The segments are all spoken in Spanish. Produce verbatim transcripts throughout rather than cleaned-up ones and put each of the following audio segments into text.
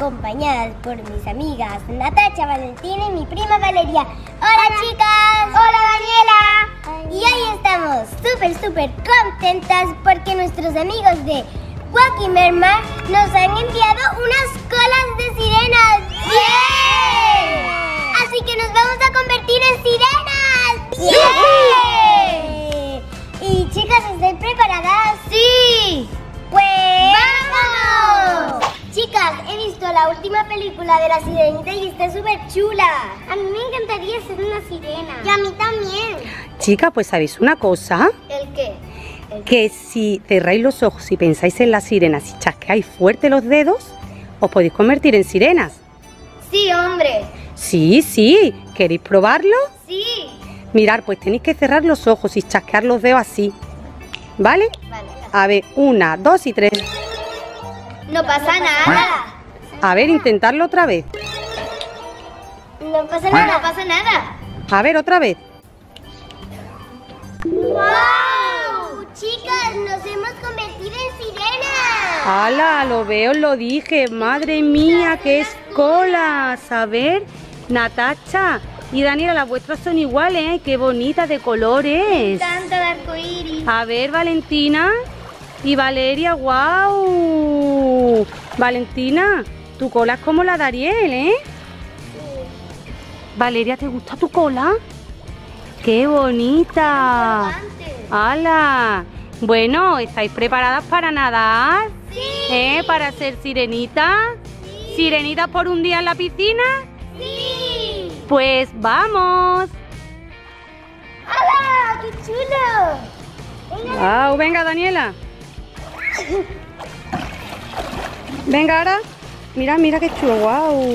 acompañadas por mis amigas Natacha, Valentina y mi prima Valeria. ¡Hola, Hola chicas! ¡Hola Daniela! Y hoy estamos súper súper contentas porque nuestros amigos de Joaquín Mermar nos han enviado unas colas de sirenas. ¡Bien! Así que nos vamos a convertir en sirenas. ¡Bien! Y chicas, ¿estáis preparadas? ¡Sí! ¡Pues vamos! Chicas, he visto la última película de la sirenita y está súper chula. A mí me encantaría ser una sirena. Y a mí también. Chicas, pues ¿sabéis una cosa? ¿El qué? ¿El Que si cerráis los ojos y pensáis en las sirenas y chasqueáis fuerte los dedos, os podéis convertir en sirenas. Sí, hombre. Sí, sí. ¿Queréis probarlo? Sí. Mirad, pues tenéis que cerrar los ojos y chasquear los dedos así. ¿Vale? Vale. A ver, una, dos y tres. No pasa nada. A ver, intentarlo otra vez. No pasa nada. No pasa nada. A ver, otra vez. ¡Wow! Chicas, nos hemos convertido en sirenas. ¡Hala! Lo veo, lo dije. Madre mía, qué escolas. A ver, Natacha y Daniela, las vuestras son iguales, ¿eh? ¡Qué bonitas de colores! Tanto de arcoíris. A ver, Valentina y Valeria, ¡guau! Valentina, tu cola es como la de Ariel, ¿eh? Valeria, ¿te gusta tu cola? ¡Qué bonita! ¡Hala! Bueno, ¿estáis preparadas para nadar? Sí. ¿Eh? ¿Para ser sirenita? Sí. ¿Sirenitas por un día en la piscina? Sí. Pues vamos. ¡Hala! ¡Qué chulo! Venga. Wow, venga, Daniela. Venga, ahora. Mira, mira qué chulo, wow.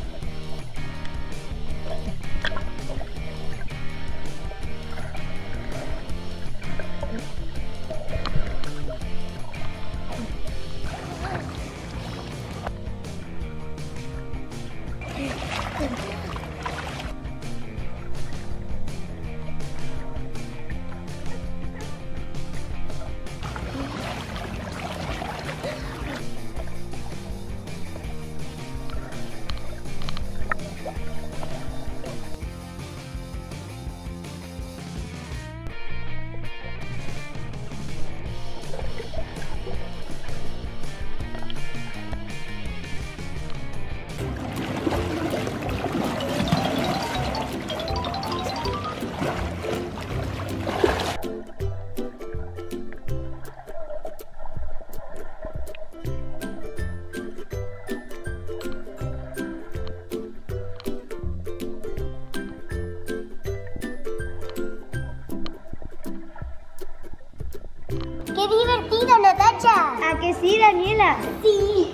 ¡Qué divertido, Natacha! ¿A que sí, Daniela? Sí.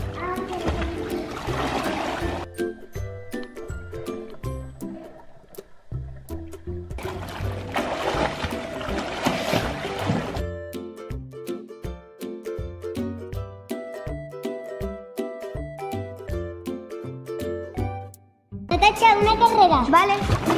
Natacha, una carrera. Vale.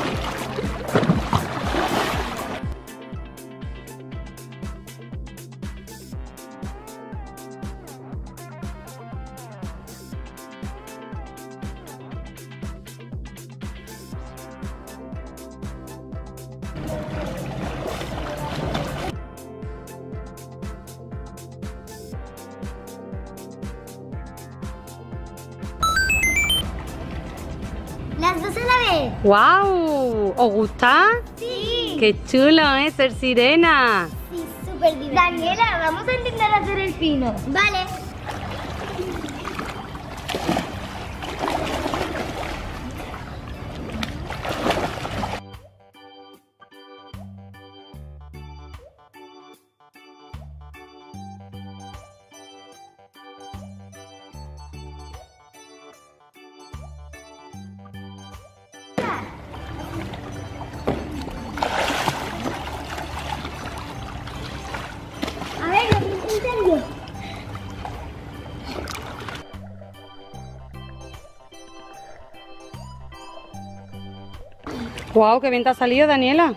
Las dos a la vez. ¡Wow! ¿Os gusta? Sí. ¡Qué chulo, eh! Ser sirena. Sí, súper divertido. Daniela, vamos a intentar hacer el pino. Vale. A ver, lo que incendio. ¡Wow! ¡Qué bien te ha salido, Daniela!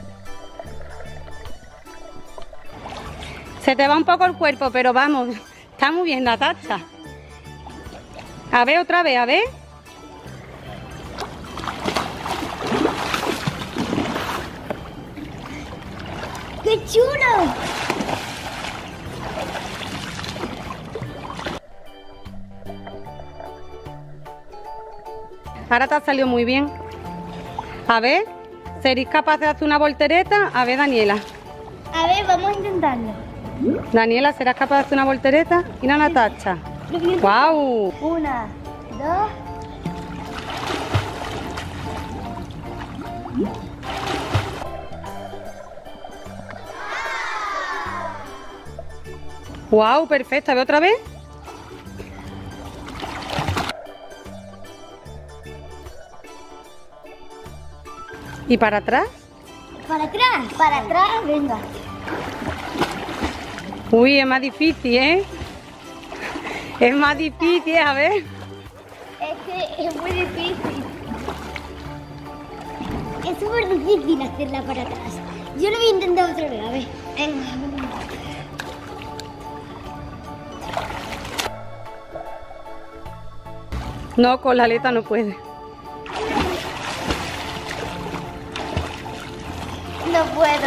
Se te va un poco el cuerpo, pero vamos, Está muy bien, Natacha. A ver, otra vez, a ver. ¡Qué chulo! Ahora te ha salido muy bien. A ver, ¿seréis capaz de hacer una voltereta? A ver, Daniela. A ver, vamos a intentarlo. Daniela, ¿serás capaz de hacer una voltereta? Y una Natacha. ¡Guau! Una, dos. ¡Guau! Perfecto. A ver, otra vez. ¿Y para atrás? Para atrás. Para atrás, venga. Uy, es más difícil, ¿eh? Es más difícil, a ver. Es que es muy difícil. Es súper difícil hacerla para atrás. Yo lo voy a intentar otra vez, a ver. Venga. No, con la aleta no puede. No puedo.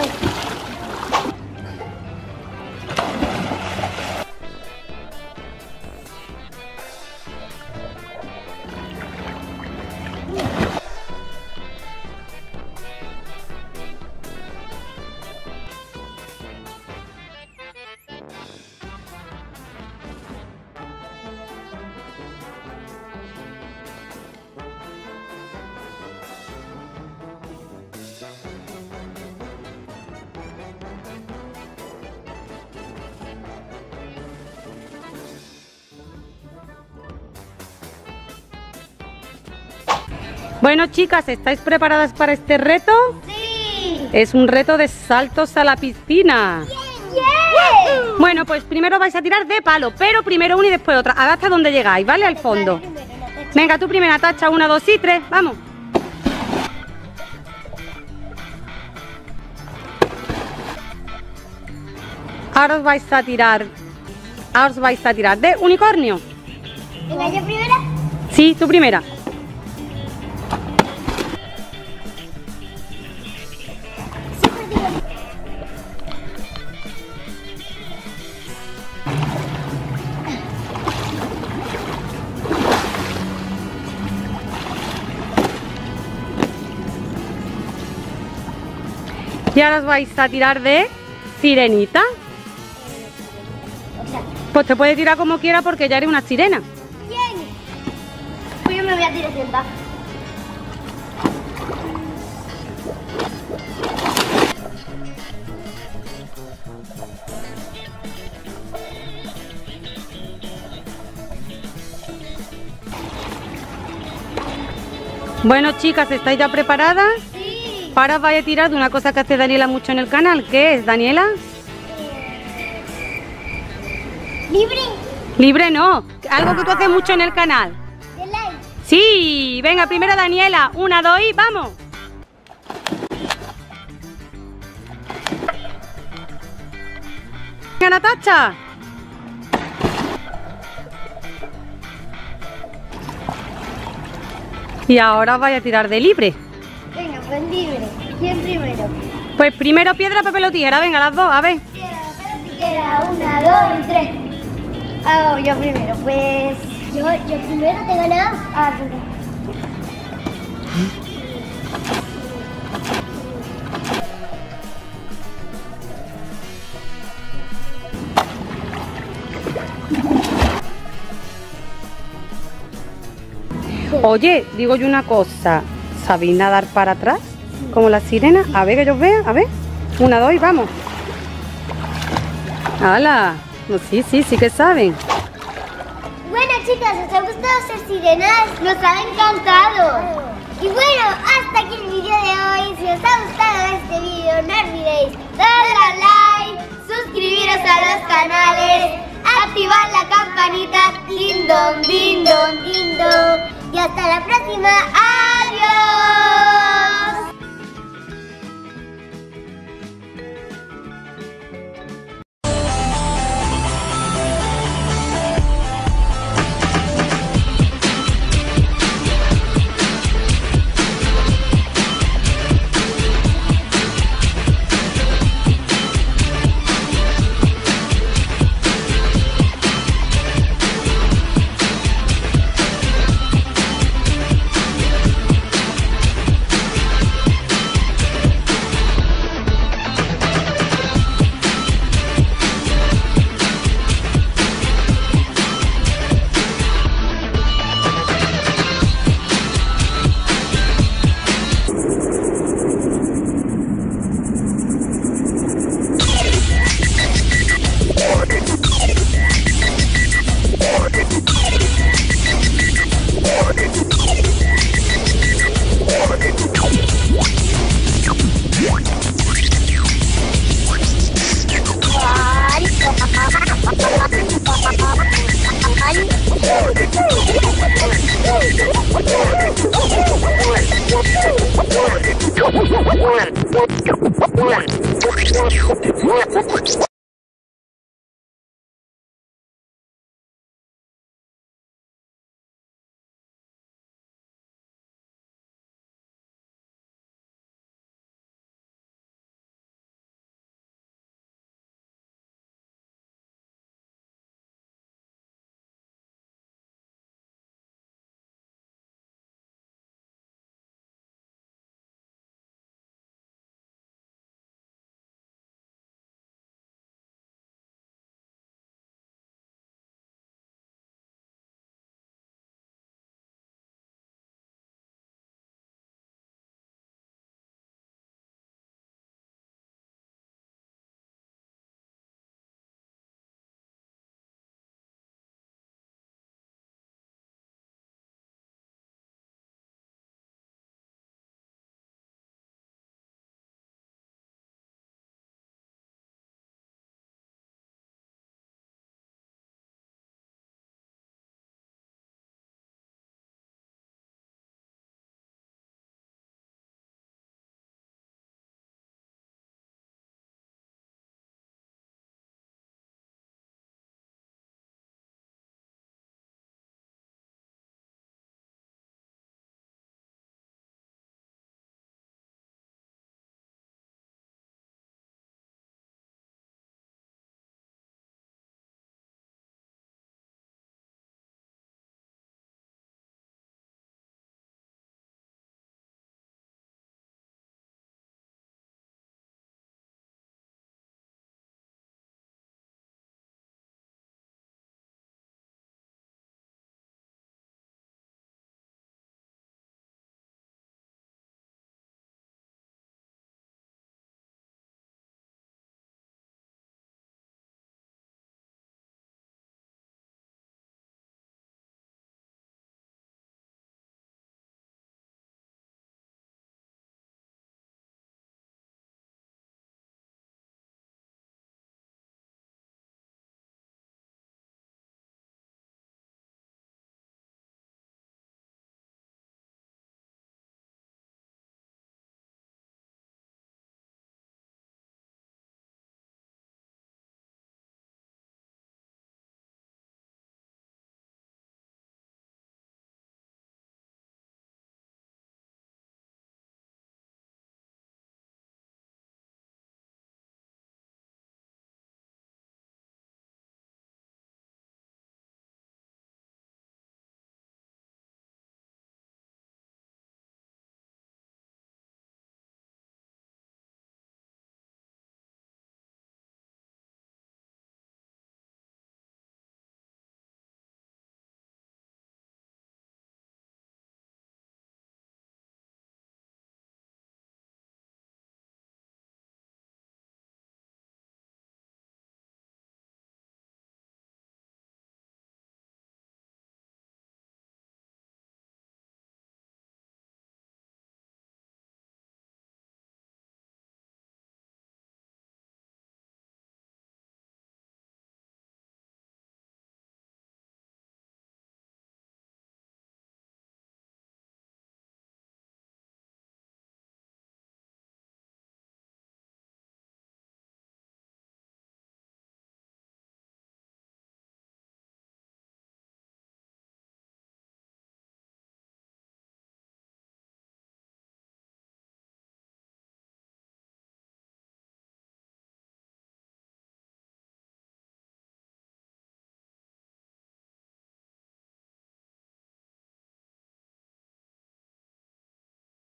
Bueno, chicas, ¿estáis preparadas para este reto? Sí. Es un reto de saltos a la piscina. Yeah. Bueno, pues primero vais a tirar de palo, pero primero una y después otra. A ver hasta dónde llegáis, ¿vale? Al fondo. Venga, tú primera, Tacha, una, dos y tres, vamos. Ahora os vais a tirar, ahora os vais a tirar de unicornio. Venga, ¿yo primera? Sí, tú primera. Y ahora os vais a tirar de sirenita. Pues te puedes tirar como quiera porque ya eres una sirena. Bien. Pues yo me voy a tirar sentada. Bueno, chicas, ¿estáis ya preparadas? Sí. Ahora os vais a tirar de una cosa que hace Daniela mucho en el canal. ¿Qué es, Daniela? ¿Libre? Libre no, algo que tú haces mucho en el canal. ¿De like? Sí, venga, primero Daniela, una, dos y vamos. Venga, Natacha. Y ahora os vais a tirar de libre. Venga, pues libre. ¿Quién primero? Pues primero piedra, papel o tijera, venga, las dos, a ver. Piedra, papel, tijera. Una, dos y tres. Hago yo primero, pues... Yo, yo primero te he ganado. Ah, tú no. Oye, digo yo una cosa, ¿sabéis nadar para atrás? Como la sirena, a ver que yo os vea, a ver. Una, dos y vamos. ¡Hala! No, sí, sí, sí que saben. Bueno, chicas, ¿os ha gustado ser sirenas? Nos ha encantado. Y bueno, hasta aquí el vídeo de hoy. Si os ha gustado este vídeo, no olvidéis darle a like, suscribiros a los canales, activar la campanita, ding dong, ding dong, ding dong. Y hasta la próxima. ¡Adiós!